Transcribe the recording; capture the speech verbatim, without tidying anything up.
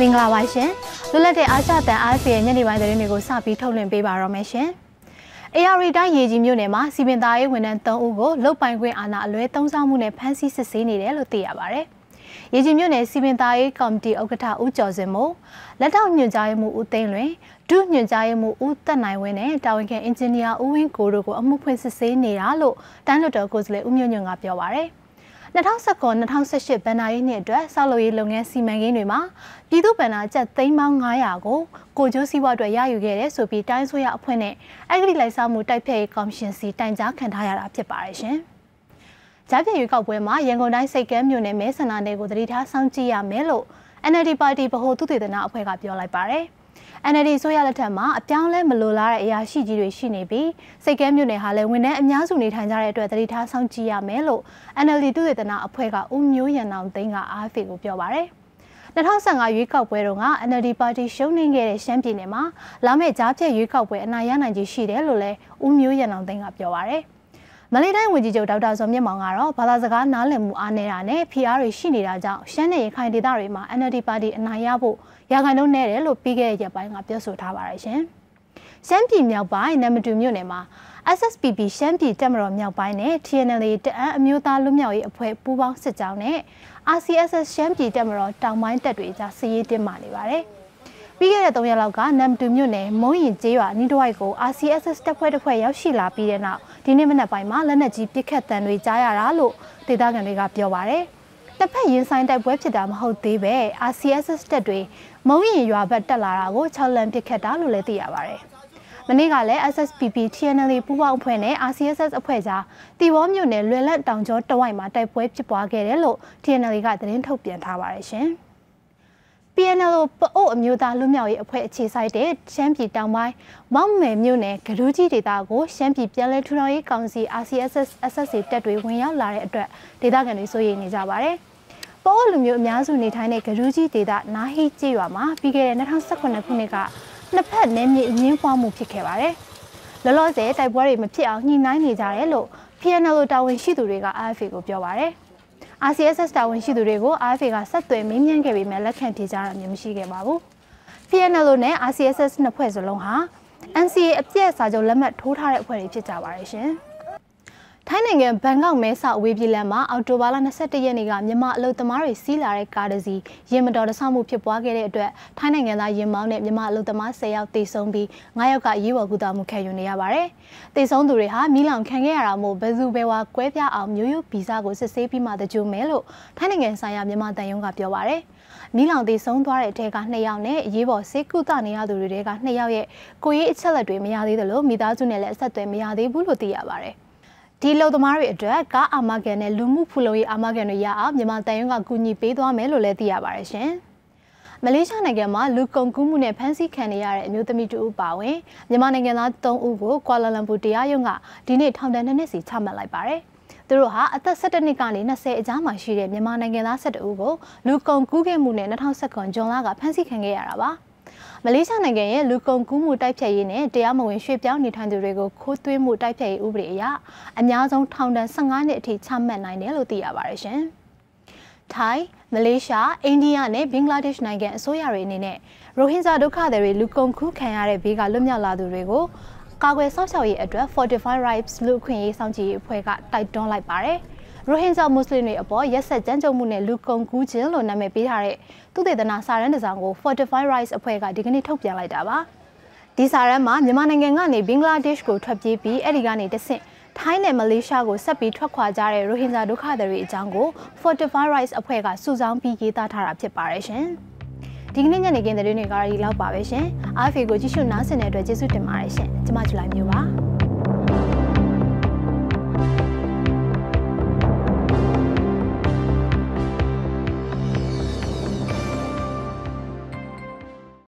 င်္ဂလာပါရှင်လွတ်လပ်တဲ့အားကျတန်အားဖေရဲ့ညနေပိုင်းသတင်းတွေကိုစပြီးထုတ်လွှင့်ပေးပါရမယ်ရှင်။ အေ အာ ရီ တိုင်းရေကြီးမြို့နယ်မှာစီပင်သားရေးဝန်ထမ်းသုံးဦးကိုလုတ်ပိုင်ခွင့်အာဏာအလွဲသုံးစားမှုနဲ့ဖမ်းဆီးစစ်ဆေးနေတယ်လို့သိရပါတယ်။ရေကြီးမြို့နယ်စီပင်သားရေးကော်မတီဥက္ကဋ္ဌဦးကျော်စင်မို့လက်ထောက်ညွှန်ကြားရေးမှူးဦးသိန်းလွင်ဒုညွှန်ကြားရေးမှူးဦးသက်နိုင်ဝင်းနဲ့တာဝန်ခံအင်ဂျင်နီယာဦးဝင်းကိုတို့ကိုအမှုဖွင့်စစ်ဆေးနေတာလို့တိုင်းလွှတ်တော်ကိုယ်စားလှယ်ဦးမျိုးညွန့်ကပြောပါတယ်။၂၀၁၉-၂၀၁၈ဘဏ္ဍာရေးနှစ်အတွက်ဆောက်လုပ်ရေးလုပ်ငန်းစီမံကိန်းတွေမှာပြည်သူ့ဘဏ္ဍာကျပ်သိန်းပေါင်း၅ရာကိုကိုကျိုးစီးပွားအတွက်ရယူခဲ့တဲ့ဆိုပြီးတိုင်းဆိုရအဖွဲ့နဲ့အဂတိလိုက်စားမှုတိုက်ဖျက်ရေးကော်မရှင်စီတိုင်ကြားခံထားရတာဖြစ်ပါတယ်ရှင်။ကြားပြည့်ရွေးကောက်ပွဲမှာရန်ကုန်တိုင်းစိတ်ကမ်းမြို့နယ်မဲဆန္ဒနယ်ကိုတတိထားစောင့်ကြည့်ရမယ်လို့ အန် အယ်လ် ဒီ ပါတီဗဟိုသုတေသနအဖွဲ့ကပြောလိုက်ပါတယ်။ အန် အယ်လ် ဒီ ဆိုရလက်ထက်မှာအပြောင်းလဲမလိုလားတဲ့အရာရှိကြီးတွေရှိနေပြီးစိတ်ကမ်းမြို့နယ်ဟာလည်းဝန်ထမ်းအများစုနေထိုင်ကြတဲ့အတွက်တတိထားစောင့်ကြည့်ရမယ်လို့ အန် အယ်လ် ဒီ သုတေသနအဖွဲ့ကဦးမျိုးရန်အောင်သိန်းက အာ အက်ဖ် အေ ကိုပြောပါတယ်။၂၀၁၅ရွေးကောက်ပွဲတုန်းက အန် အယ်လ် ဒီ ပါတီရှုံးနိမ့်ခဲ့တဲ့ရှမ်းပြည်နယ်မှာလာမယ့်ကြားဖြတ်ရွေးကောက်ပွဲအနိုင်ရနိုင်ခြေရှိတယ်လို့လည်းဦးမျိုးရန်အောင်သိန်းကပြောပါတယ်။မလေးတိုင်းဝန်ကြီးချုပ်ဒေါက်တာဇော်မြင့်မောင်ကတော့ဘာသာစကားနားလည်မှုအားနည်းတာနဲ့ ပီ အာር တွေရှိနေတာကြောင့်ရှမ်းနယ်ရခိုင်ဒေသတွေမှာ အန် အယ်လ် ဒီ ပါတီအနိုင်ရဖို့ရာခိုင်နှုန်းနဲ့တယ်လို့ပြီးခဲ့တဲ့ရက်ပိုင်းကပြောဆိုထားပါတယ်ရှင်။ရှမ်းပြည်မြောက်ပိုင်းနမ်မတူမြို့နယ်မှာ အက်စ် အက်စ် ပီ ပီ ရှမ်းပြည်တပ်မတော်မြောက်ပိုင်းနဲ့ တီ အန် အယ်လ် အေ တအန်းအမျိုးသားလွတ်မြောက်ရေးအဖွဲ့ပူးပေါင်းစစ်ကြောင်းနဲ့ အာ စီ အက်စ် အက်စ် ရှမ်းပြည်တပ်မတော်တောင်ပိုင်းတပ်တွေကြားစစ်ရေးတင်းမာနေပါတယ်။ပြီးခဲ့တဲ့သုံးရက်လောက်ကနမ်မတူမြို့နယ်မုံရင်ကျေးရွာနီးတစ်ဝိုက်ကို အာ စီ အက်စ် အက်စ် တပ်ဖွဲ့တစ်ဖွဲ့ရောက်ရှိလာပြီးတဲ့နောက်ဒီနေ့မနက်ပိုင်းမှာလက်နက်ကြီးပစ်ခတ်တံတွေကြားရတာလို့ဒေသခံတွေကပြောပါတယ်။တစ်ဖက်ရင်ဆိုင်တိုက်ပွဲဖြစ်တာမဟုတ်သေးပဲ အာ စီ အက်စ် အက်စ် တပ်တွေမုံရင်ရွာဘက်တက်လာတာကို၆လမ်းပစ်ခတ်တာလို့လည်းသိရပါတယ်။မနေ့ကလည်း အက်စ် အက်စ် ပီ ပီ တီ အန် အယ်လ် အေ ပူးပေါင်းအဖွဲ့နဲ့ အာ စီ အက်စ် အက်စ် အဖွဲ့ကြားတီဘောမြို့နယ်လွယ်လန့်တောင်ကျောတဝိုက်မှာတိုက်ပွဲဖြစ်ပွားခဲ့တယ်လို့ တီ အန် အယ်လ် အေ ကသတင်းထုတ်ပြန်ထားပါတယ်ရှင်။ ပီ အန် အယ်လ် အို ပအို့အမျိုးသားလွတ်မြောက်ရေးအဖွဲ့အခြေစိုက်တဲ့ရှမ်းပြည်တောင်ပိုင်းမောက်မယ်မြို့နယ်ဂရူးကြီးဒေသကိုရှမ်းပြည်ပြည်လဲထူထောင်ရေးကောင်စီ အာ စီ အက်စ် အက်စ် အက်စ် အက်စ် တပ်တွေဝင်ရောက်လာတဲ့အတွက်ဒေသခံတွေစိုးရိမ်နေကြပါတယ်။ပအို့လူမျိုးအများစုနေထိုင်တဲ့ဂရူးကြီးဒေသနာဟီကျေးရွာမှာပြီးခဲ့တဲ့၂၀၁၇ခုနှစ်ကနှစ်ဖက်နယ်မြေအငင်းပွားမှုဖြစ်ခဲ့ပါတယ်။လောလောဆယ်တိုက်ပွဲတွေမဖြစ်အောင်ညှိနှိုင်းနေကြတယ်လို့ ပီ အန် အယ်လ် အို တာဝန်ရှိသူတွေက အာ အက်ဖ် အေ ကိုပြောပါတယ်။ အာ စီ အက်စ် အက်စ် တာဝန်ရှိသူတွေကို အာ အက်ဖ် အေ ကဆက်သွယ်မေးမြန်းခဲ့ပေမဲ့လက်ခံဖြေကြားတာမျိုးမရှိခဲ့ပါဘူး။ ပီ အန် အယ်လ် အို နဲ့ အာ စီ အက်စ် အက်စ် နှစ်ဖွဲ့စလုံးဟာ အန် စီ အေ အပြည့်စာချုပ်လက်မှတ်ထိုးထားတဲ့အဖွဲ့တွေဖြစ်ကြပါတယ်ရှင်။ထိုင်းနိုင်ငံဘန်ကောက်မဲဆောက်ဝေးပြည်လမ်းမှာအောက်တိုဘာလ၂၁ရက်နေ့ကမြန်မာအလုပ်သမားတွေစီးလာတဲ့ကားတစ်စီးယာဉ်မတော်တဆမှုဖြစ်ပွားခဲ့တဲ့အတွက်ထိုင်းနိုင်ငံသားယာဉ်မောင်းနဲ့မြန်မာအလုပ်သမား၁၀ယောက်သေဆုံးပြီး၅ယောက်ကရေးပေါ်ကုသမှုခံယူနေရပါတယ်။သေဆုံးသူတွေဟာမီးလောင်ခံခဲ့ရတာမို့ဘယ်သူဘယ်ဝါကွဲပြားအောင်မျိုးရိုးဗီဇကိုစစ်ဆေးပြီးမှတကြိုမယ်လို့ထိုင်းနိုင်ငံဆိုင်ရာမြန်မာတန်ယုံကပြောပါတယ်။မီးလောင်သေဆုံးသွားတဲ့အထက်က၂ယောက်နဲ့ရေးပေါ်ဆေးကုသနေရသူတွေက၂ယောက်ရဲ့ကိုယ်ရေးအချက်အလက်တွေမရသေးသလိုမိသားစုနဲ့လည်းအဆက်အသွယ်မရသေးဘူးလို့သိရပါတယ်။ဒီလုံသမားတွေအတွက်ကားအာမခံနဲ့လူမှုဖူလုံရေးအာမခံတွေရအောင်မြန်မာတန်ယုံကကူညီပေးသွားမယ်လို့လည်းသိရပါတယ်ရှင်။မလေးရှားနိုင်ငံမှာလူကုန်ကူးမှုနဲ့ဖမ်းဆီးခံနေရတဲ့အမျိုးသမီးတူဦးပါဝင်မြန်မာနိုင်ငံသား၃ဦးကိုကွာလာလမ်ပူတရားရုံးကဒီနေ့ထောင်ဒဏ်နှစ်နှစ်စီချမှတ်လိုက်ပါတယ်။သူတို့ဟာအသက်၁၁နှစ်ကနေ၂၀အကြားမှာရှိတဲ့မြန်မာနိုင်ငံသား၁၁ဦးကိုလူကုန်ကူးခဲ့မှုနဲ့၂၀၁၇ဇွန်လကဖမ်းဆီးခံခဲ့ရတာပါ။မလေးရှားနိုင်ငံရဲ့လူကုန်ကူးမှုတိုက်ဖျက်ရေးနဲ့တရားမဝင်ရွှေ့ပြောင်းနေထိုင်သူတွေကိုခိုးသွင်းမှုတိုက်ဖျက်ရေးဥပဒေအရအများဆုံးထောင်ဒဏ်၁၅နှစ်အထိချမှတ်နိုင်တယ်လို့သိရပါတယ်ရှင်။ထိုင်းမလေးရှားအိန္ဒိယနဲ့ဘင်္ဂလားဒေ့ရှ်နိုင်ငံအစိုးရတွေအနေနဲ့ရိုဟင်ဂျာဒုက္ခသည်တွေလူကုန်ကူးခံရတဲ့ဘေးကလွတ်မြောက်လာသူတွေကိုကာကွယ်စောင့်ရှောက်ရေးအတွက် Fortify Rights လူ့အခွင့်အရေးစောင့်ကြည့်ရေးအဖွဲ့ကတိုက်တွန်းလိုက်ပါတယ်။ရိုဟင်ဂျာမွတ်စလင်တွေအပေါ်ရက်စက်ကြမ်းကြုတ်မှုနဲ့လူကုန်ကူးခြင်းလို့နာမည်ပေးထားတဲ့သုတေသနစာရန်တစ်စောင်ကို Fortify Rights အဖွဲ့ကဒီကနေ့ထုတ်ပြန်လိုက်တာပါ။ဒီစာရန်မှာမြန်မာနိုင်ငံကနေဘင်္ဂလားဒေ့ရှ်ကိုထွက်ပြေးပြီးအဲ့ဒီကနေတဆင့်ထိုင်းနဲ့မလေးရှားကိုဆက်ပြီးထွက်ခွာကြတဲ့ရိုဟင်ဂျာဒုက္ခသည်တွေအကြောင်းကို Fortify Rights အဖွဲ့ကစုဆောင်းပြီးရေးသားထားတာဖြစ်ပါတယ်ရှင်။ဒီကနေ့ညနေခင်းသတင်းတွေကတော့ဒီလောက်ပါပဲရှင်။ အာ အက်ဖ် အေ ကိုကြည့်ရှုနားဆင်တဲ့အတွက်ကျေးဇူးတင်ပါတယ်ရှင်။ကျွန်မဂျူလိုက်မျိုးပါ။